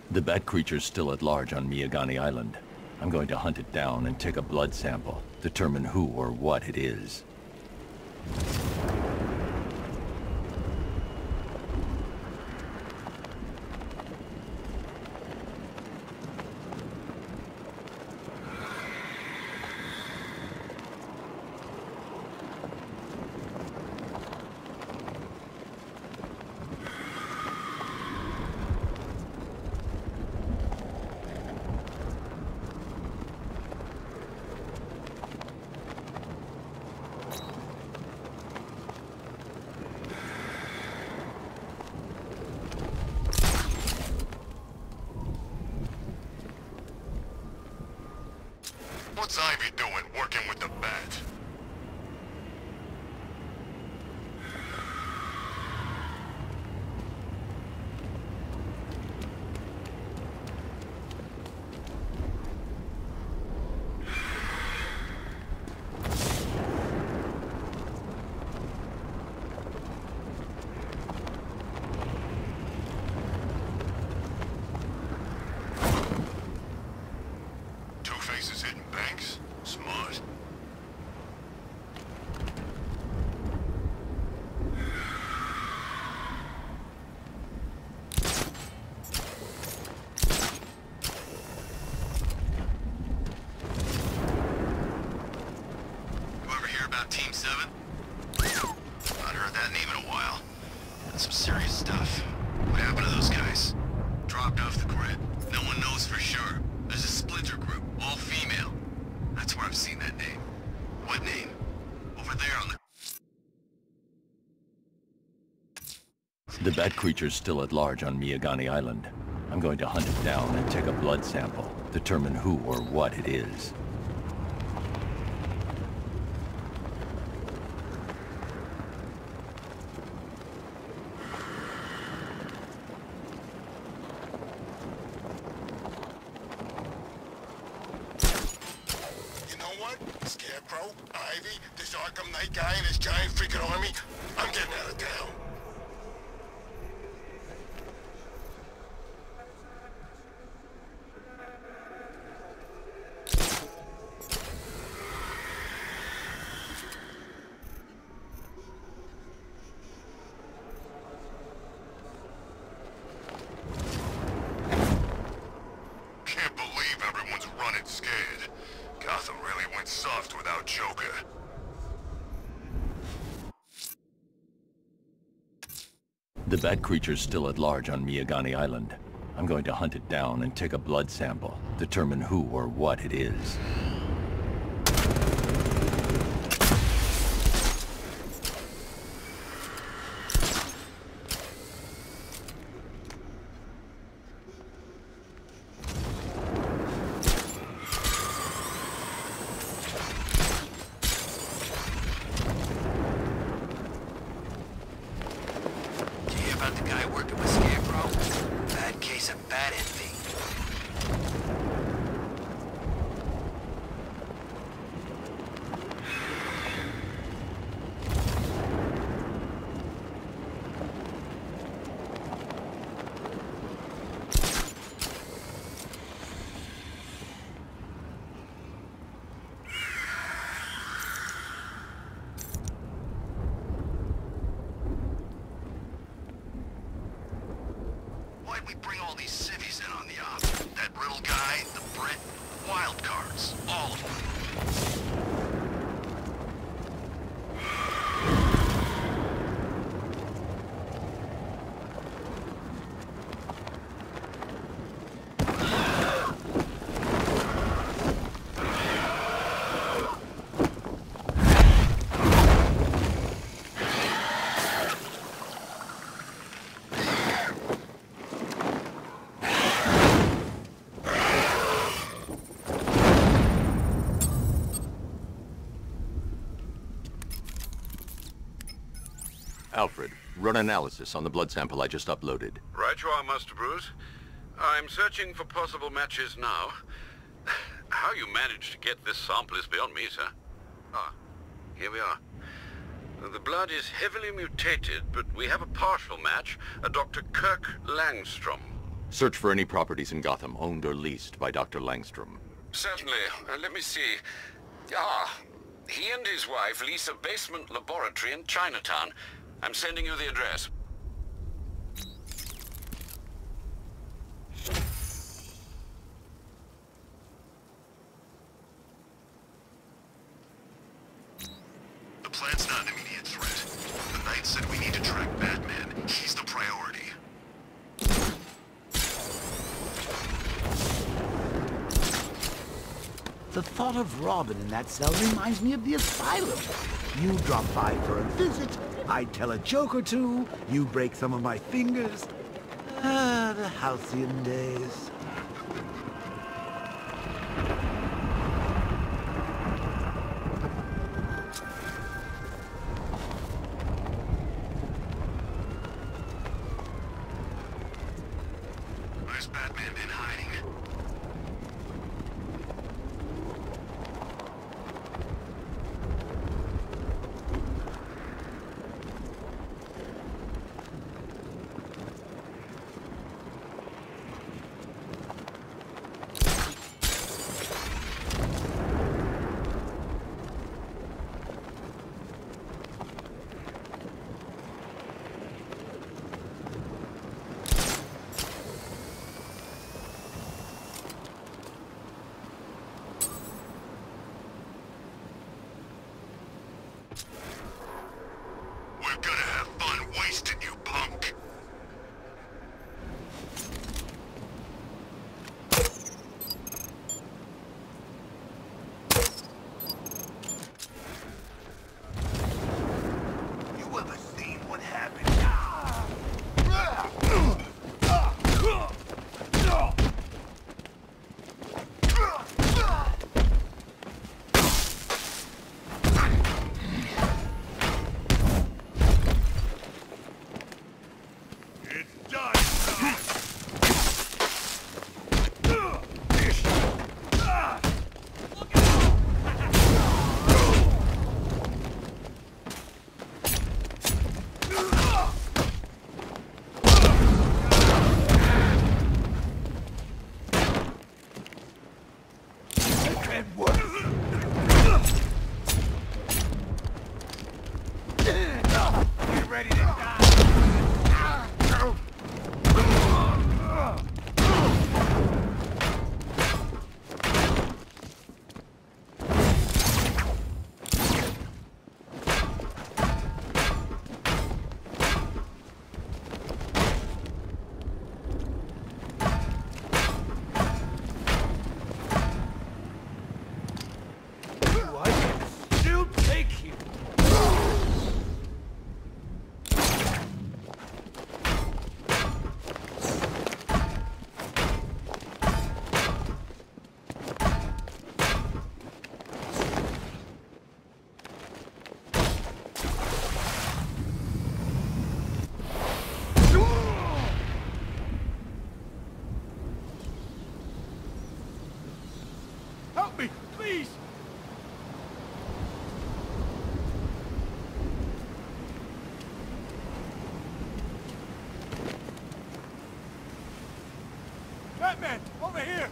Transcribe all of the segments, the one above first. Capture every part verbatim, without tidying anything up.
The bat creature's still at large on Miyagani Island. I'm going to hunt it down and take a blood sample, determine who or what it is. What's Ivy doing, working with the bat? Two-Face hitting banks? Smart. You ever hear about Team seven? Not heard that name in a while. That's some serious stuff. What happened to those guys? Dropped off the grid. No one knows for sure. There's a splinter group, all female. That's where I've seen that name. What name? Over there on the... The bat creature's still at large on Miyagani Island. I'm going to hunt it down and take a blood sample, determine who or what it is. You know what? Scarecrow, Ivy, this Arkham Knight guy and his giant freaking army, I'm getting out of town. Can't believe everyone's running scared. Gotham really went soft without Joker. The bat creature's still at large on Miyagani Island. I'm going to hunt it down and take a blood sample, determine who or what it is. Did you hear about the guy working with Scarecrow? Bad case of bat envy. Why'd we bring all these civvies in on the op? That Riddle guy, the Brit, wild cards, all of them. Alfred, run analysis on the blood sample I just uploaded. Right you are, Master Bruce. I'm searching for possible matches now. How you managed to get this sample is beyond me, sir. Ah, here we are. The blood is heavily mutated, but we have a partial match, a Doctor Kirk Langstrom. Search for any properties in Gotham owned or leased by Doctor Langstrom. Certainly. Uh, let me see. Ah, he and his wife lease a basement laboratory in Chinatown. I'm sending you the address. The plan's not an immediate threat. The Knight said we need to track Batman. He's the priority. The thought of Robin in that cell reminds me of the asylum. You drop by for a visit, I tell a joke or two, you break some of my fingers. Ah, the halcyon days. Where's Batman been hiding? We're gonna have fun wasting you, punk! You ever seen what happened? Help me, please! Batman, over here!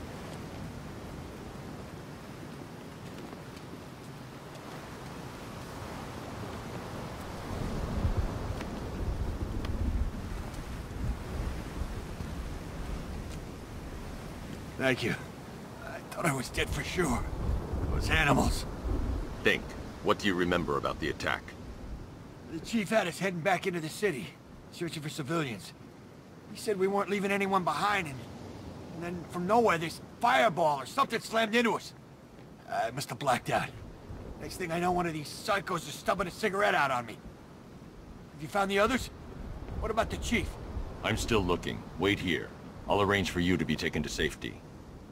Thank you. I thought I was dead for sure. Those animals. Think. What do you remember about the attack? The chief had us heading back into the city, searching for civilians. He said we weren't leaving anyone behind, and, and then from nowhere this fireball or something slammed into us. I must have blacked out. Next thing I know, one of these psychos is stubbing a cigarette out on me. Have you found the others? What about the chief? I'm still looking. Wait here. I'll arrange for you to be taken to safety.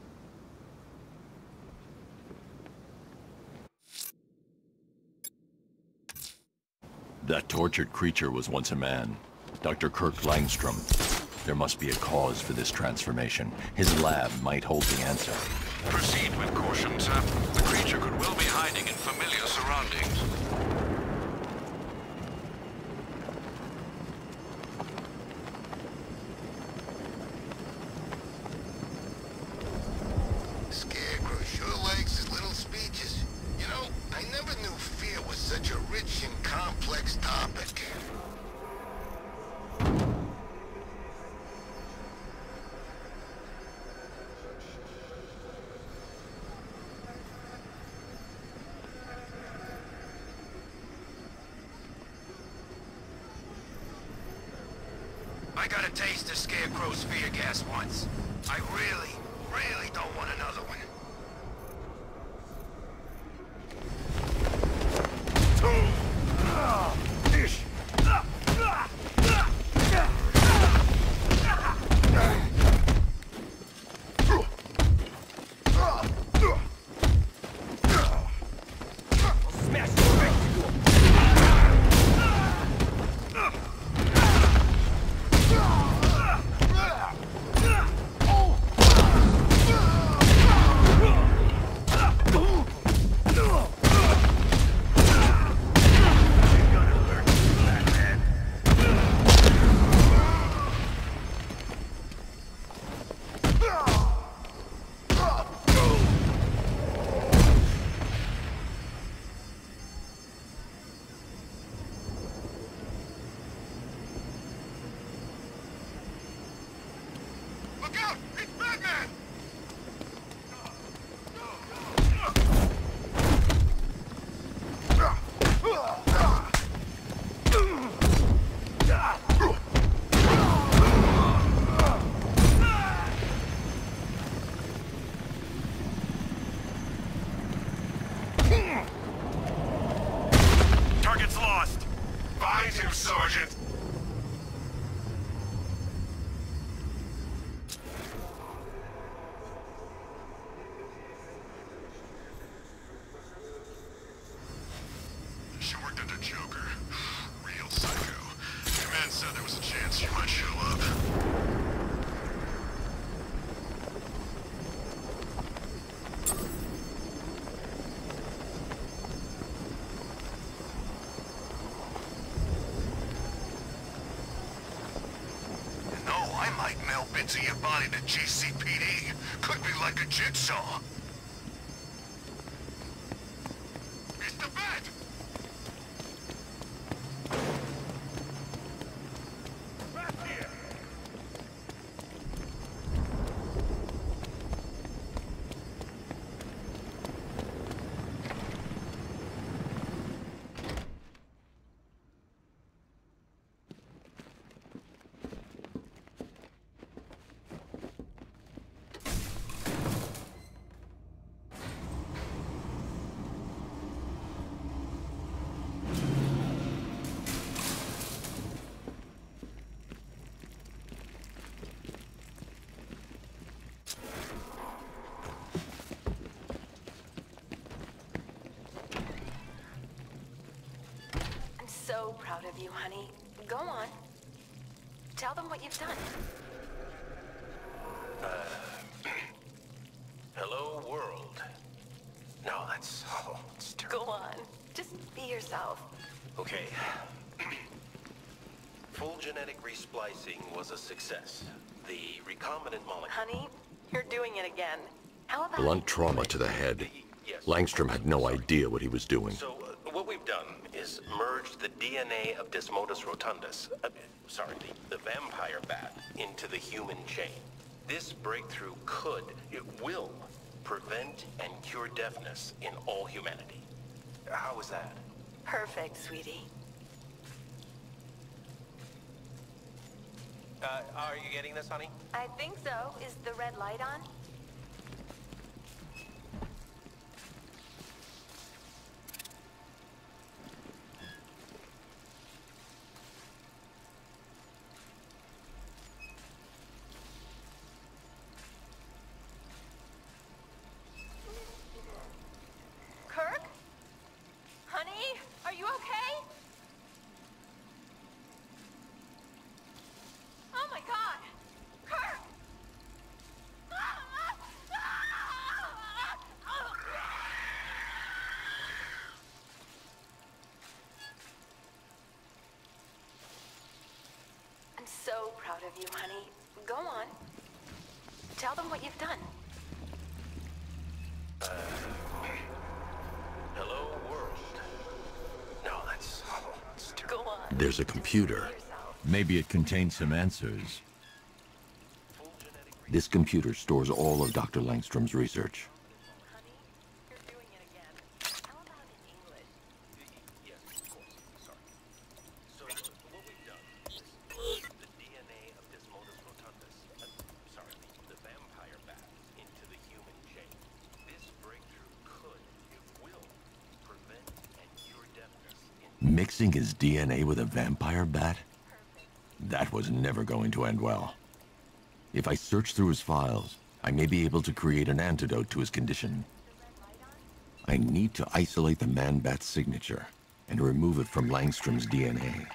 That tortured creature was once a man. Doctor Kirk Langstrom. There must be a cause for this transformation. His lab might hold the answer. Proceed with caution, sir. The creature could well be hiding in familiar surroundings. was such a rich and complex topic. I got a taste of Scarecrow's fear gas once. I really, really don't want another one. Target's lost. Find him, Sergeant. She worked under Joker. Real psycho. Command said there was a chance she might show up. Might melt bits of your body to G C P D. Could be like a jigsaw. It's the bat! Back here! So proud of you, honey. Go on. Tell them what you've done. Uh, hello, world. No, that's... Oh, it's terrible. Go on. Just be yourself. Okay. Full genetic resplicing was a success. The recombinant molecule... Honey, you're doing it again. How about... Blunt trauma to the head. Yes. Langstrom had no idea what he was doing. So, uh, what we've done is merged the D N A of Desmodus rotundus, uh, sorry, the, the vampire bat, into the human chain. This breakthrough could, it will, prevent and cure deafness in all humanity. How is that? Perfect, sweetie. Uh, are you getting this, honey? I think so. Is the red light on? Kirk? Honey? Are you okay? Oh my God! Kirk! I'm so proud of you, honey. Go on. Tell them what you've done. Uh, hello, world. There's a computer. Maybe it contains some answers. This computer stores all of Doctor Langstrom's research. Honey, you're doing it again. How about in English? Yes, of course. Sorry. So, what we've done is merge the D N A of Desmodus rotundus, uh, sorry, the, the vampire bat, into the human chain. This breakthrough could, it will, prevent and cure deafness in... Mixing his D N A with a vampire bat? That was never going to end well. If I search through his files, I may be able to create an antidote to his condition. I need to isolate the man-bat signature and remove it from Langstrom's D N A.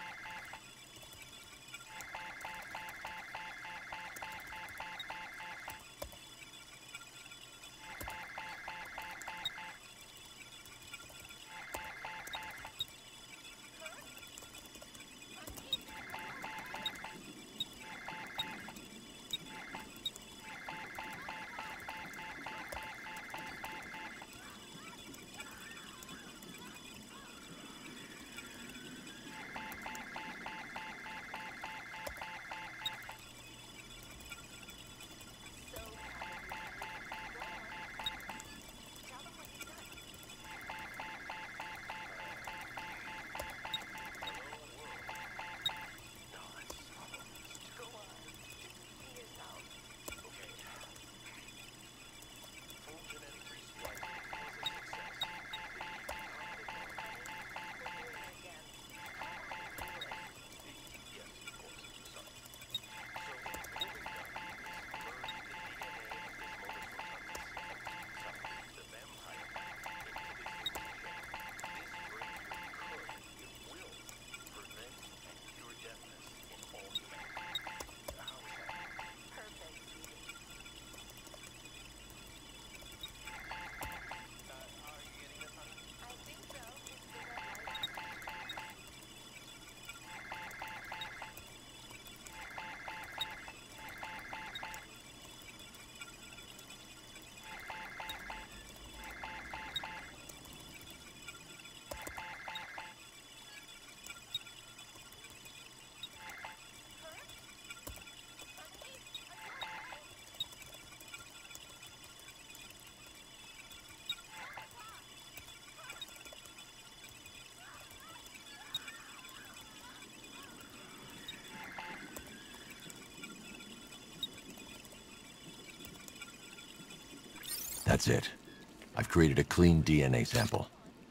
That's it. I've created a clean D N A sample.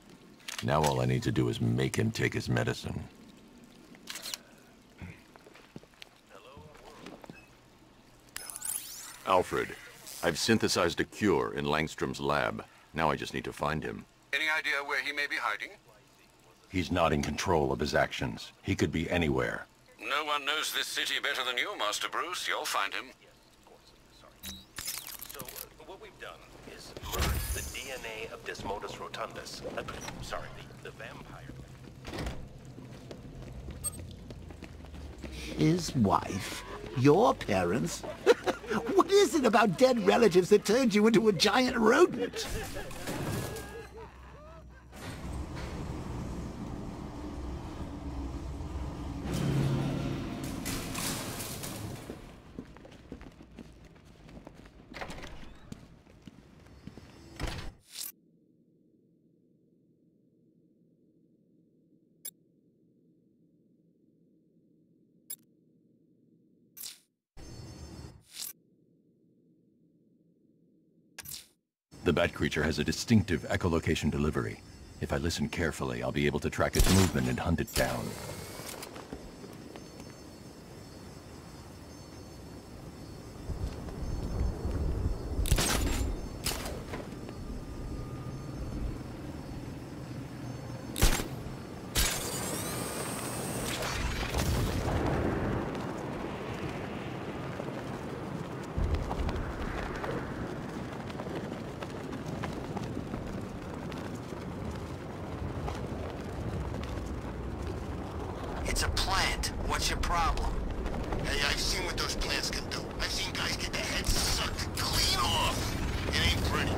Now all I need to do is make him take his medicine. Alfred, I've synthesized a cure in Langstrom's lab. Now I just need to find him. Any idea where he may be hiding? He's not in control of his actions. He could be anywhere. No one knows this city better than you, Master Bruce. You'll find him. So, uh, what we've done is merge the D N A of Desmodus rotundus, uh, sorry, the, the vampire. His wife? Your parents? What is it about dead relatives that turned you into a giant rodent? The bat creature has a distinctive echolocation delivery. If I listen carefully, I'll be able to track its movement and hunt it down. It's a plant. What's your problem? Hey, I've seen what those plants can do. I've seen guys get their heads sucked clean off. It ain't pretty.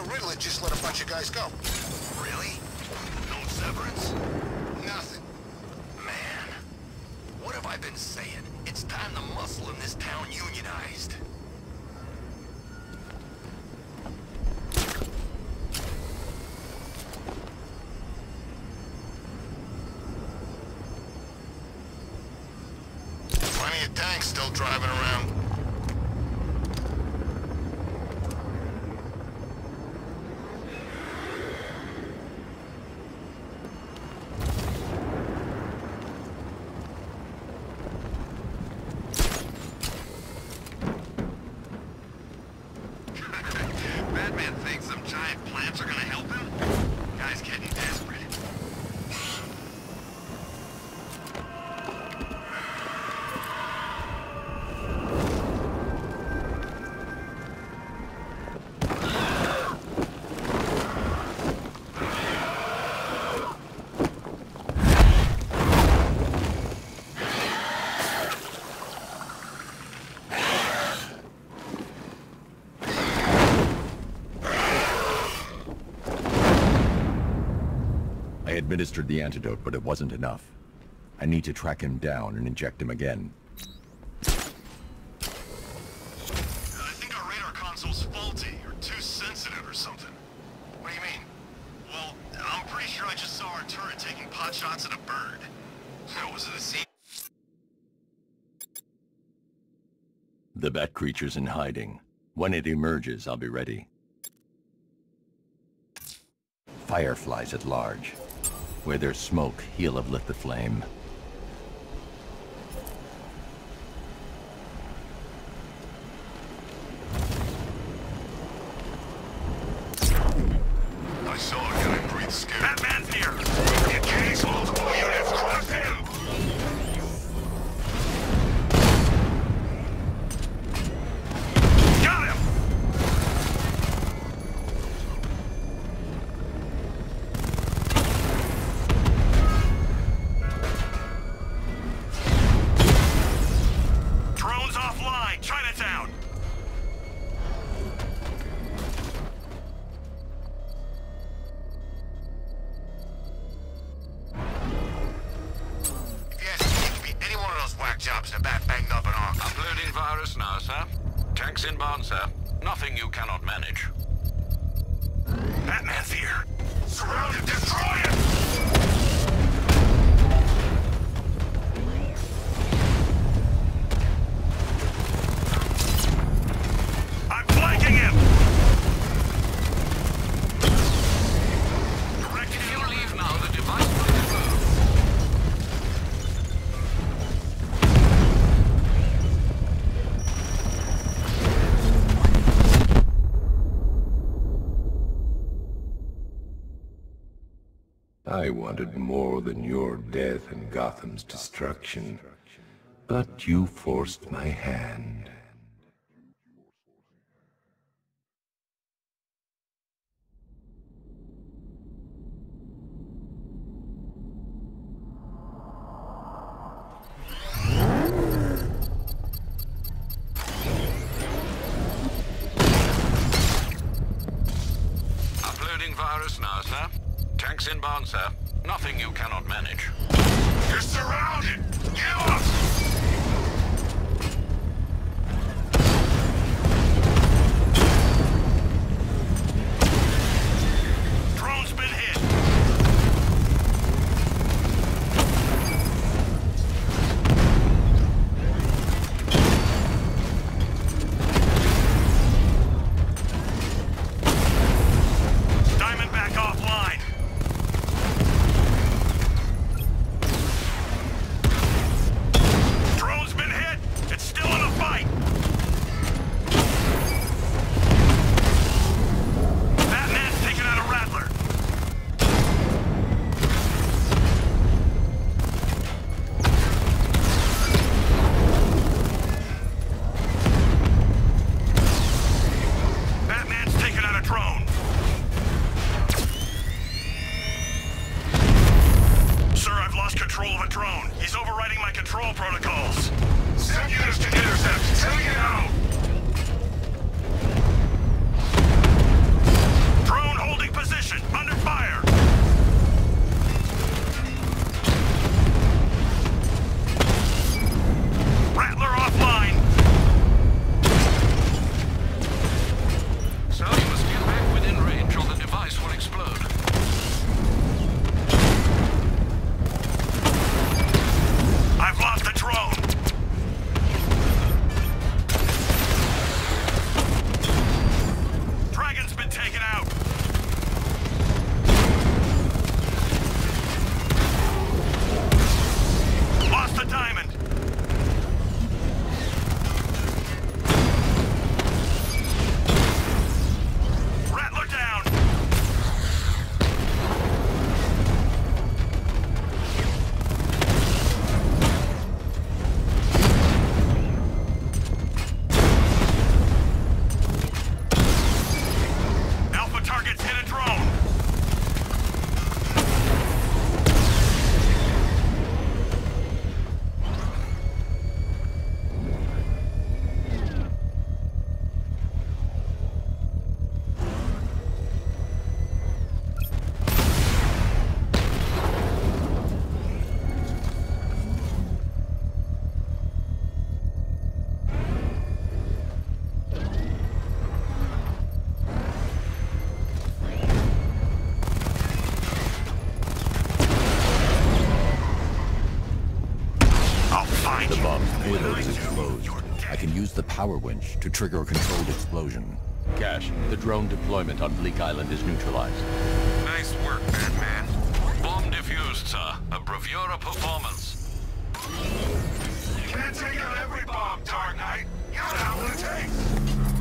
Riddler just let a bunch of guys go. Really? No severance? Nothing. Man, what have I been saying? It's time the muscle in this town unionized. Plenty of tanks still driving around. Batman thinks some giant plants are gonna help him? Guy's getting desperate. I administered the antidote, but it wasn't enough. I need to track him down and inject him again. I think our radar console's faulty, or too sensitive or something. What do you mean? Well, I'm pretty sure I just saw our turret taking pot shots at a bird. That was it a scene? The bat creature's in hiding. When it emerges, I'll be ready. Fireflies at large. Where there's smoke, he'll have lit the flame. I saw a guy breathe scared. Batman's here! Engage multiple units, cross him! Got him! Drones offline, Chinatown! If you ask me, it could be any one of those whack jobs in a bat banged up and off. Uploading virus now, sir. Tanks inbound, sir. Nothing you cannot manage. Batman's here! Surround him, destroy him! I'm flanking him! Direct If you leave now, the device will explode. I wanted more than your death and Gotham's destruction, but you forced my hand. Uploading virus now, sir. Tanks inbound, sir. Nothing you cannot manage. You're surrounded! Give up! Drone's been hit! Diamondback offline! Drone's been hit! It's still in a fight! Batman's taken out a Rattler! Batman's taken out a drone! Sir, I've lost control of a drone. He's overriding my control protocols. Send units to intercept. Take it out! position! Under fire! Rattler offline! So you must get back within range or the device will explode. I've lost the drone! Dragon's been taken out! Lost the diamond! Rattler down! Alpha targets hit a drone! I'll find The you! bomb's payload is exposed. I can use the power winch to trigger a controlled explosion. Cash, the drone deployment on Bleak Island is neutralized. Nice work, Batman. Bomb defused, sir. A bravura performance. You can't take out every bomb, Dark Knight! You don't know what it takes!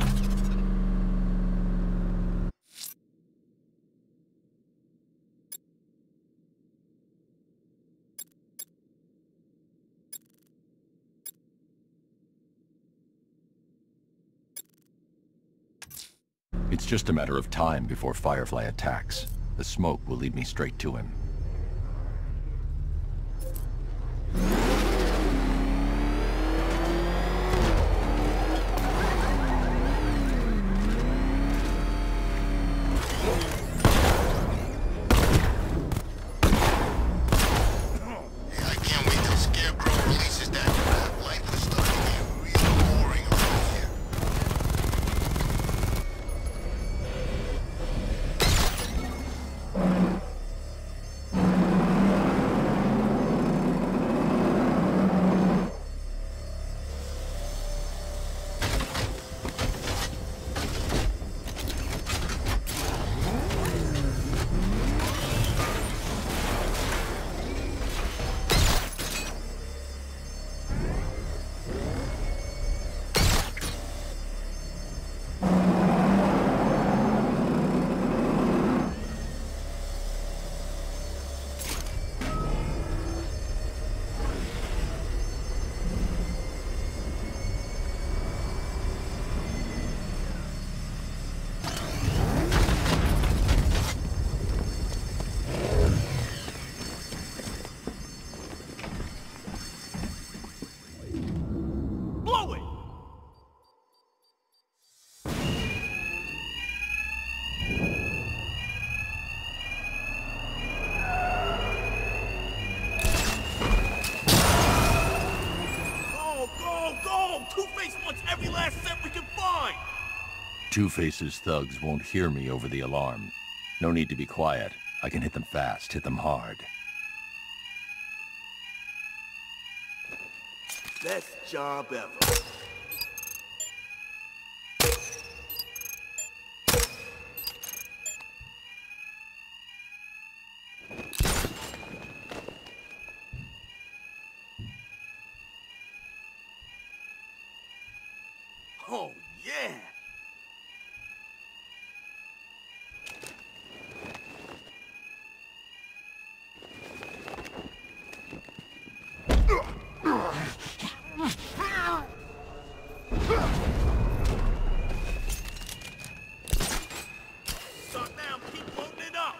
It's just a matter of time before Firefly attacks. The smoke will lead me straight to him. I can't wait till Scarecrow releases that crap. Life is starting to get real boring around here. Blow it! Go, go, go! Two-Face wants every last cent we can find! Two-Face's thugs won't hear me over the alarm. No need to be quiet. I can hit them fast, hit them hard. Best job ever. Oh, yeah! Start now, keep loading it up!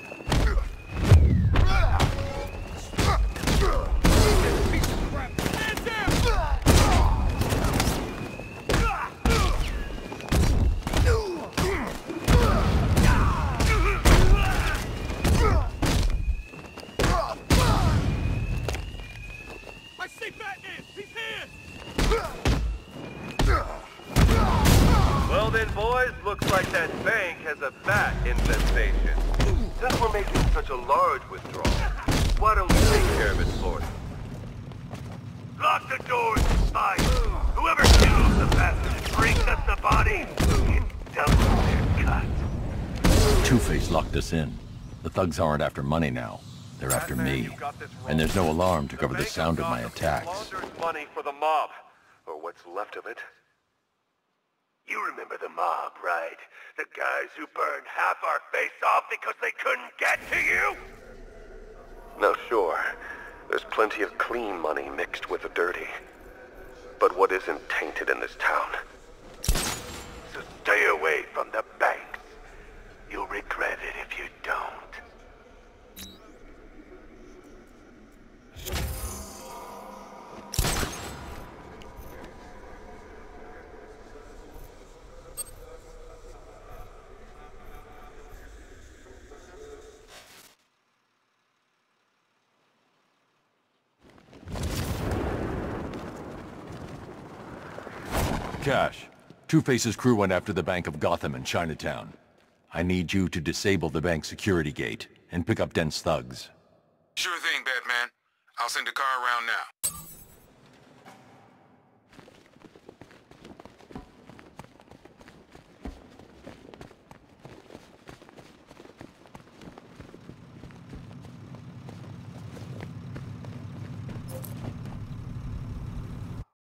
Piece of crap. station. Since we're making such a large withdrawal, why don't we take care of it for you? Lock the doors, spies! Whoever kills the bastard brings us the body, and doubles their cut. Two-Face locked us in. The thugs aren't after money now. They're after me. And there's no alarm to cover the sound of my attacks. Launders money for the mob, or what's left of it. You remember the mob, right? The guys who burned half our face off because they couldn't get to you? No, sure. There's plenty of clean money mixed with the dirty. But what isn't tainted in this town? So stay away from the banks. You'll regret it if you don't. Cash, Two-Face's crew went after the Bank of Gotham in Chinatown. I need you to disable the bank's security gate and pick up Dent's thugs. Sure thing, Batman. I'll send a car around now.